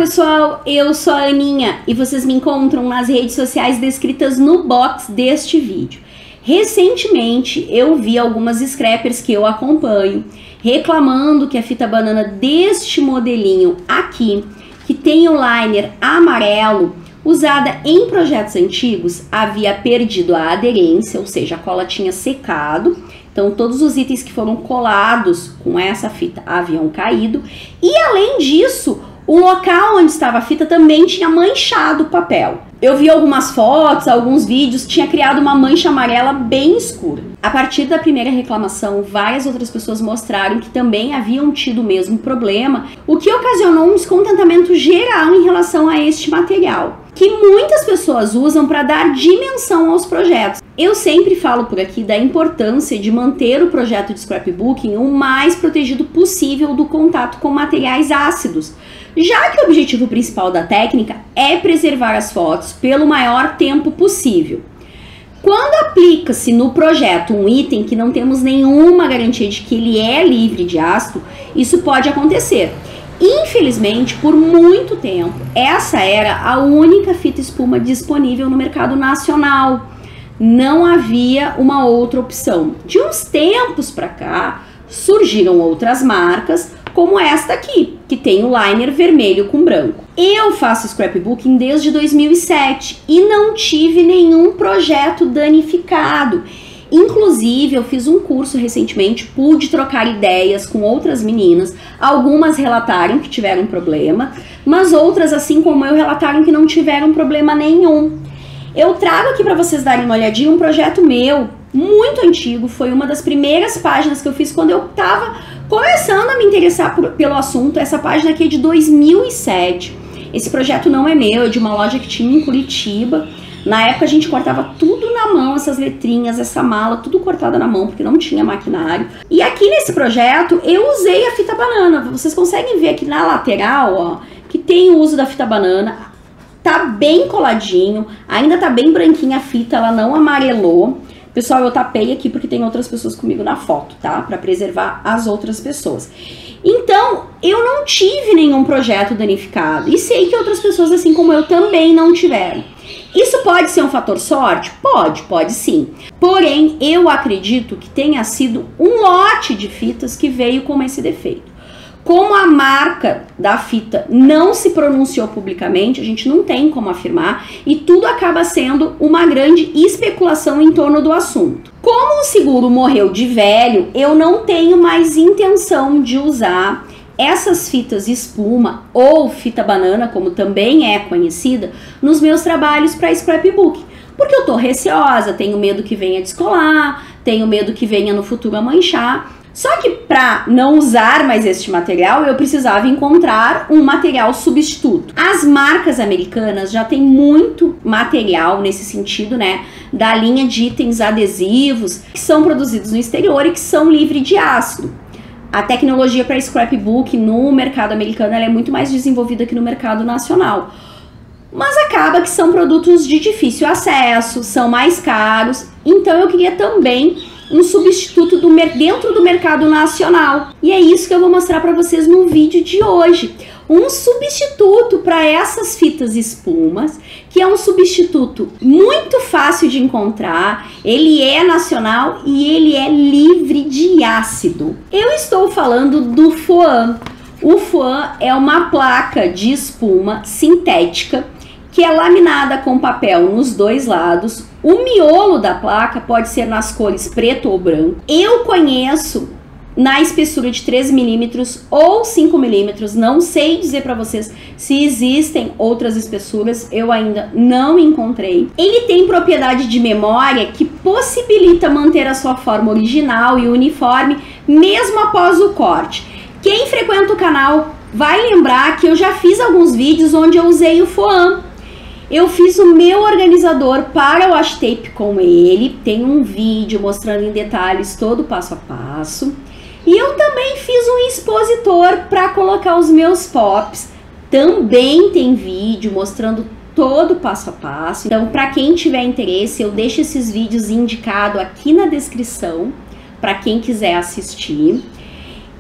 pessoal, eu sou a Aninha e vocês me encontram nas redes sociais descritas no box deste vídeo. Recentemente eu vi algumas scrappers que eu acompanho reclamando que a fita banana deste modelinho aqui, que tem o liner amarelo, usada em projetos antigos, havia perdido a aderência, ou seja, a cola tinha secado. Então todos os itens que foram colados com essa fita haviam caído. E além disso, o local onde estava a fita também tinha manchado o papel. Eu vi algumas fotos, alguns vídeos, tinha criado uma mancha amarela bem escura. A partir da primeira reclamação, várias outras pessoas mostraram que também haviam tido o mesmo problema, o que ocasionou um descontentamento geral em relação a este material, que muitas pessoas usam para dar dimensão aos projetos. Eu sempre falo por aqui da importância de manter o projeto de scrapbooking o mais protegido possível do contato com materiais ácidos, já que o objetivo principal da técnica é preservar as fotos pelo maior tempo possível. Quando aplica-se no projeto um item que não temos nenhuma garantia de que ele é livre de ácido, isso pode acontecer. Infelizmente, por muito tempo, essa era a única fita espuma disponível no mercado nacional. Não havia uma outra opção. De uns tempos para cá, surgiram outras marcas, como esta aqui, que tem o liner vermelho com branco. Eu faço scrapbooking desde 2007 e não tive nenhum projeto danificado. Inclusive, eu fiz um curso recentemente, pude trocar ideias com outras meninas. Algumas relataram que tiveram problema, mas outras, assim como eu, relataram que não tiveram problema nenhum. Eu trago aqui para vocês darem uma olhadinha um projeto meu, muito antigo, foi uma das primeiras páginas que eu fiz quando eu estava começando a me interessar pelo assunto. Essa página aqui é de 2007. Esse projeto não é meu, é de uma loja que tinha em Curitiba. Na época a gente cortava tudo na mão, essas letrinhas, essa mala, tudo cortada na mão, porque não tinha maquinário. E aqui nesse projeto eu usei a fita banana. Vocês conseguem ver aqui na lateral, ó, que tem o uso da fita banana. Tá bem coladinho, ainda tá bem branquinha a fita, ela não amarelou. Pessoal, eu tapei aqui porque tem outras pessoas comigo na foto, tá? Pra preservar as outras pessoas. Então, eu não tive nenhum projeto danificado. E sei que outras pessoas, assim como eu, também não tiveram. Isso pode ser um fator sorte? Pode sim. Porém, eu acredito que tenha sido um lote de fitas que veio com esse defeito. Como a marca da fita não se pronunciou publicamente, a gente não tem como afirmar e tudo acaba sendo uma grande especulação em torno do assunto. Como o seguro morreu de velho, eu não tenho mais intenção de usar essas fitas espuma ou fita banana, como também é conhecida, nos meus trabalhos para scrapbook. Porque eu tô receosa, tenho medo que venha descolar, tenho medo que venha no futuro a manchar. Só que para não usar mais este material, eu precisava encontrar um material substituto. As marcas americanas já têm muito material nesse sentido, né? Da linha de itens adesivos que são produzidos no exterior e que são livres de ácido. A tecnologia para scrapbook no mercado americano ela é muito mais desenvolvida que no mercado nacional. Mas acaba que são produtos de difícil acesso, são mais caros. Então eu queria também um substituto dentro do mercado nacional. E é isso que eu vou mostrar para vocês no vídeo de hoje. Um substituto para essas fitas espumas, que é um substituto muito fácil de encontrar, ele é nacional e ele é livre de ácido. Eu estou falando do Foam. O Foam é uma placa de espuma sintética que é laminada com papel nos dois lados. O miolo da placa pode ser nas cores preto ou branco. Eu conheço na espessura de 3 milímetros ou 5 milímetros. Não sei dizer para vocês se existem outras espessuras, eu ainda não encontrei. Ele tem propriedade de memória que possibilita manter a sua forma original e uniforme mesmo após o corte. Quem frequenta o canal vai lembrar que eu já fiz alguns vídeos onde eu usei o Foam. Eu fiz o meu organizador para washi tape com ele, tem um vídeo mostrando em detalhes todo o passo a passo. E eu também fiz um expositor para colocar os meus pops, também tem vídeo mostrando todo o passo a passo. Então, para quem tiver interesse, eu deixo esses vídeos indicados aqui na descrição, para quem quiser assistir.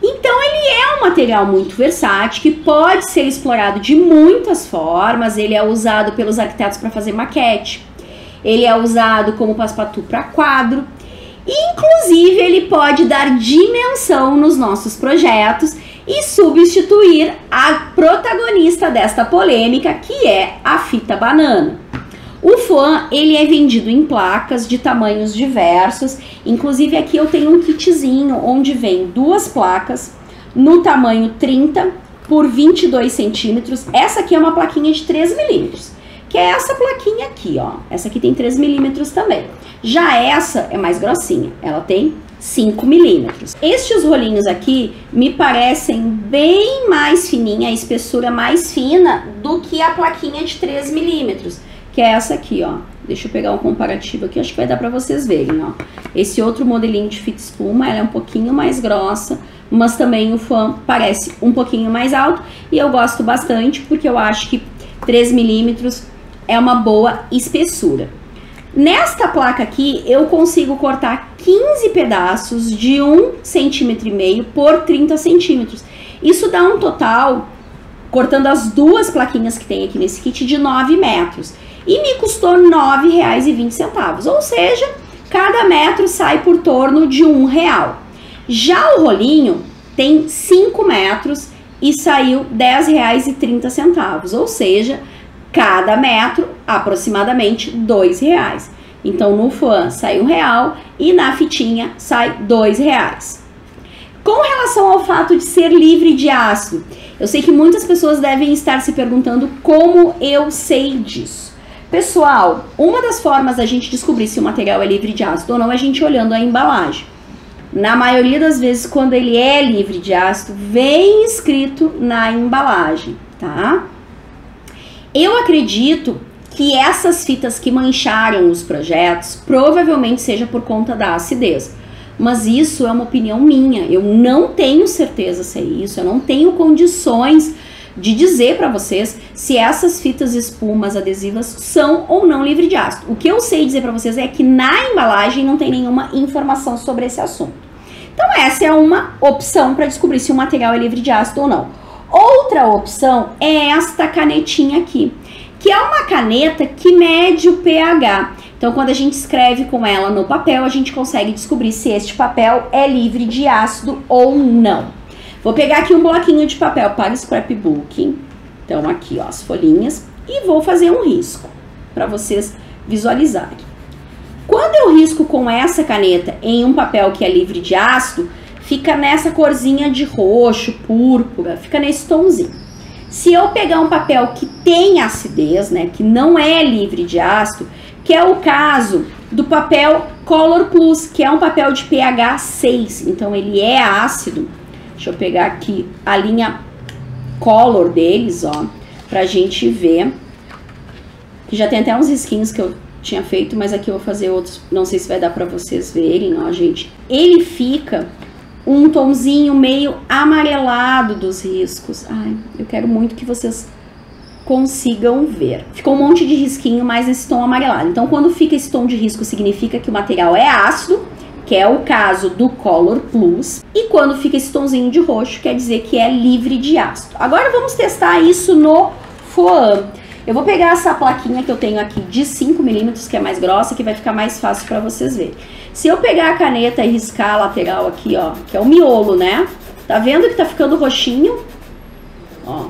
Então ele é um material muito versátil, que pode ser explorado de muitas formas. Ele é usado pelos arquitetos para fazer maquete, ele é usado como passe-patou para quadro, e inclusive ele pode dar dimensão nos nossos projetos e substituir a protagonista desta polêmica, que é a fita banana. O foam, ele é vendido em placas de tamanhos diversos, inclusive aqui eu tenho um kitzinho onde vem 2 placas no tamanho 30 por 22 centímetros. Essa aqui é uma plaquinha de 3 milímetros, que é essa plaquinha aqui, ó. Essa aqui tem 3 milímetros também. Já essa é mais grossinha, ela tem 5 milímetros. Estes rolinhos aqui me parecem bem mais fininha, a espessura mais fina do que a plaquinha de 3 milímetros. Que é essa aqui, ó. Deixa eu pegar um comparativo aqui, acho que vai dar pra vocês verem, ó. Esse outro modelinho de fita espuma, ela é um pouquinho mais grossa, mas também o foam parece um pouquinho mais alto. E eu gosto bastante, porque eu acho que 3 milímetros é uma boa espessura. Nesta placa aqui, eu consigo cortar 15 pedaços de 1,5 cm por 30 centímetros. Isso dá um total, cortando as 2 plaquinhas que tem aqui nesse kit, de 9 metros. E me custou R$ 9,20, ou seja, cada metro sai por torno de R$1. Já o rolinho tem 5 metros e saiu R$ 10,30, ou seja, cada metro aproximadamente R$ 2,00. Então no foam sai R$1 e na fitinha sai R$ 2,00. Com relação ao fato de ser livre de ácido, eu sei que muitas pessoas devem estar se perguntando como eu sei disso. Pessoal, uma das formas da gente descobrir se o material é livre de ácido ou não é a gente olhando a embalagem. Na maioria das vezes, quando ele é livre de ácido, vem escrito na embalagem, tá? Eu acredito que essas fitas que mancharam os projetos provavelmente seja por conta da acidez. Mas isso é uma opinião minha, eu não tenho certeza se é isso, eu não tenho condições de dizer para vocês se essas fitas espumas adesivas são ou não livre de ácido. O que eu sei dizer para vocês é que na embalagem não tem nenhuma informação sobre esse assunto. Então essa é uma opção para descobrir se o material é livre de ácido ou não. Outra opção é esta canetinha aqui, que é uma caneta que mede o pH. Então quando a gente escreve com ela no papel, a gente consegue descobrir se este papel é livre de ácido ou não. Vou pegar aqui um bloquinho de papel para scrapbooking. Então aqui, ó, as folhinhas. E vou fazer um risco para vocês visualizarem. Quando eu risco com essa caneta em um papel que é livre de ácido, fica nessa corzinha de roxo, púrpura, fica nesse tomzinho. Se eu pegar um papel que tem acidez, né, que não é livre de ácido, que é o caso do papel Color Plus, que é um papel de pH 6, então ele é ácido. Deixa eu pegar aqui a linha Color deles, ó, pra gente ver. Que já tem até uns risquinhos que eu tinha feito, mas aqui eu vou fazer outros, não sei se vai dar pra vocês verem, ó, gente. Ele fica um tomzinho meio amarelado dos riscos. Ai, eu quero muito que vocês consigam ver. Ficou um monte de risquinho, mas esse tom amarelado. Então, quando fica esse tom de risco, significa que o material é ácido, que é o caso do Color Plus, e quando fica esse tomzinho de roxo, quer dizer que é livre de ácido. Agora vamos testar isso no foam. Eu vou pegar essa plaquinha que eu tenho aqui de 5 milímetros, que é mais grossa, que vai ficar mais fácil para vocês verem. Se eu pegar a caneta e riscar a lateral aqui, ó, que é o miolo, né? Tá vendo que tá ficando roxinho? Ó.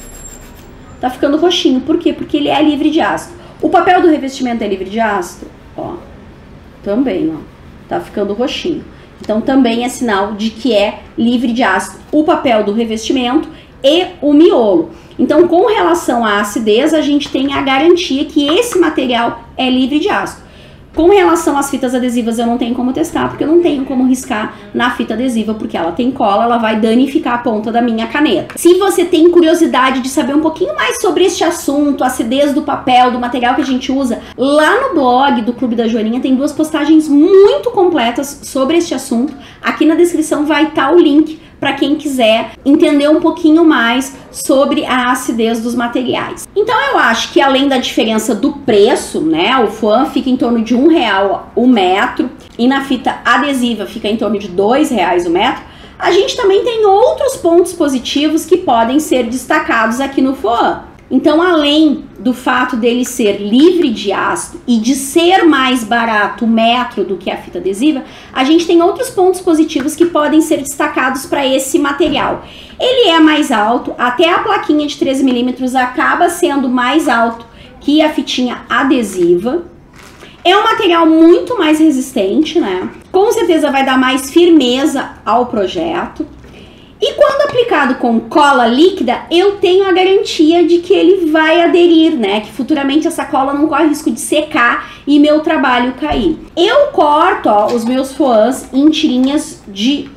Tá ficando roxinho. Por quê? Porque ele é livre de ácido. O papel do revestimento é livre de ácido? Ó. Também, ó. Tá ficando roxinho. Então também é sinal de que é livre de ácido o papel do revestimento e o miolo. Então, com relação à acidez, a gente tem a garantia que esse material é livre de ácido. Com relação às fitas adesivas, eu não tenho como testar, porque eu não tenho como riscar na fita adesiva, porque ela tem cola, ela vai danificar a ponta da minha caneta. Se você tem curiosidade de saber um pouquinho mais sobre este assunto, a acidez do papel, do material que a gente usa, lá no blog do Clube da Joaninha tem 2 postagens muito completas sobre este assunto. Aqui na descrição vai estar o link para quem quiser entender um pouquinho mais sobre a acidez dos materiais. Então eu acho que além da diferença do preço, né, o foam fica em torno de R$1 o metro e na fita adesiva fica em torno de R$2 o metro, A gente também tem outros pontos positivos que podem ser destacados aqui no Foam. Então, além do fato dele ser livre de ácido e de ser mais barato o metro do que a fita adesiva, a gente tem outros pontos positivos que podem ser destacados para esse material. Ele é mais alto, até a plaquinha de 13 milímetros acaba sendo mais alto que a fitinha adesiva. É um material muito mais resistente, né? Com certeza vai dar mais firmeza ao projeto. E quando aplicado com cola líquida, eu tenho a garantia de que ele vai aderir, né? Que futuramente essa cola não corre risco de secar e meu trabalho cair. Eu corto, ó, os meus foams em tirinhas de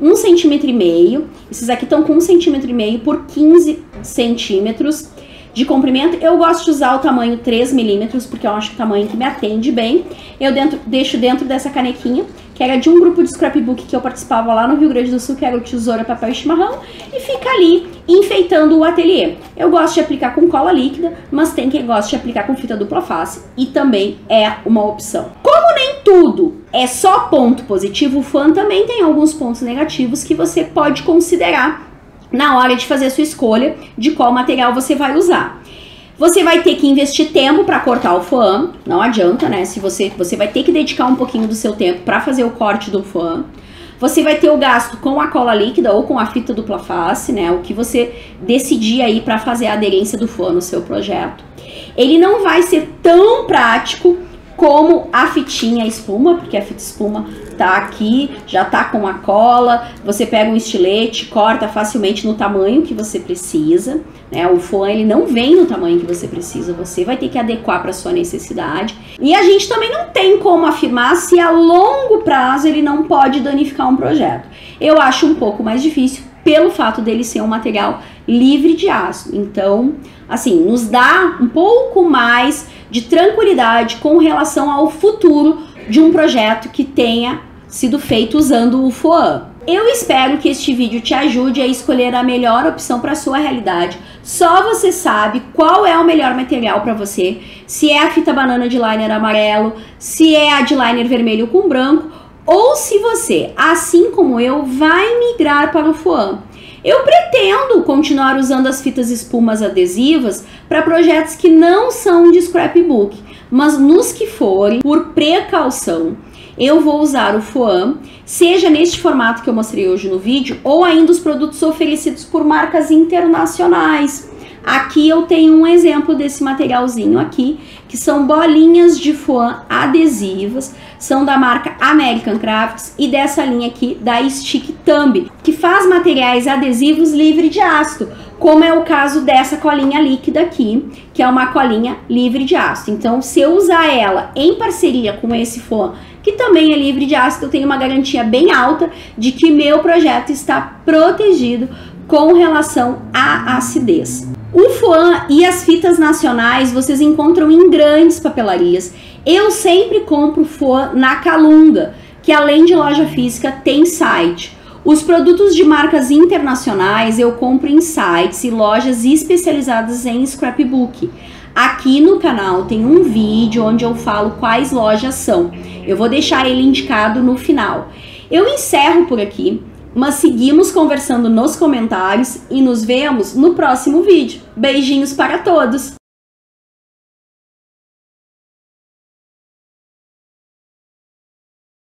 1,5 cm. Esses aqui estão com 1,5 cm por 15 centímetros de comprimento. Eu gosto de usar o tamanho 3 milímetros, porque eu acho que é o tamanho que me atende bem. Eu deixo dentro dessa canequinha, que era de um grupo de scrapbook que eu participava lá no Rio Grande do Sul, que era o Tesoura, Papel e Chimarrão, e fica ali enfeitando o ateliê. Eu gosto de aplicar com cola líquida, mas tem quem gosta de aplicar com fita dupla face, e também é uma opção. Como nem tudo é só ponto positivo, o Foam também tem alguns pontos negativos que você pode considerar na hora de fazer a sua escolha de qual material você vai usar. Você vai ter que investir tempo para cortar o foam, não adianta, né? Se você vai ter que dedicar um pouquinho do seu tempo para fazer o corte do foam. Você vai ter o gasto com a cola líquida ou com a fita dupla face, né? O que você decidir aí para fazer a aderência do foam no seu projeto. Ele não vai ser tão prático como a fitinha espuma, porque a fita espuma tá aqui, já tá com a cola, você pega um estilete, corta facilmente no tamanho que você precisa, né? O foam ele não vem no tamanho que você precisa, você vai ter que adequar para sua necessidade. E a gente também não tem como afirmar se a longo prazo ele não pode danificar um projeto. Eu acho um pouco mais difícil pelo fato dele ser um material livre de ácido. Então, assim, nos dá um pouco mais de tranquilidade com relação ao futuro de um projeto que tenha sido feito usando o Foam. Eu espero que este vídeo te ajude a escolher a melhor opção para a sua realidade. Só você sabe qual é o melhor material para você, se é a fita banana de liner amarelo, se é a de liner vermelho com branco, ou se você, assim como eu, vai migrar para o Foam. Eu pretendo continuar usando as fitas espumas adesivas para projetos que não são de scrapbook, mas nos que forem, por precaução, eu vou usar o Foam, seja neste formato que eu mostrei hoje no vídeo, ou ainda os produtos oferecidos por marcas internacionais. Aqui eu tenho um exemplo desse materialzinho aqui, que são bolinhas de Foam adesivas, são da marca American Crafts e dessa linha aqui da Stick Thumb, que faz materiais adesivos livre de ácido, como é o caso dessa colinha líquida aqui, que é uma colinha livre de ácido. Então, se eu usar ela em parceria com esse Foam, que também é livre de ácido, eu tenho uma garantia bem alta de que meu projeto está protegido com relação à acidez. O Foam e as fitas nacionais vocês encontram em grandes papelarias. Eu sempre compro Foam na Calunga, que além de loja física tem site. Os produtos de marcas internacionais eu compro em sites e lojas especializadas em scrapbook. Aqui no canal tem um vídeo onde eu falo quais lojas são. Eu vou deixar ele indicado no final. Eu encerro por aqui, mas seguimos conversando nos comentários e nos vemos no próximo vídeo. Beijinhos para todos!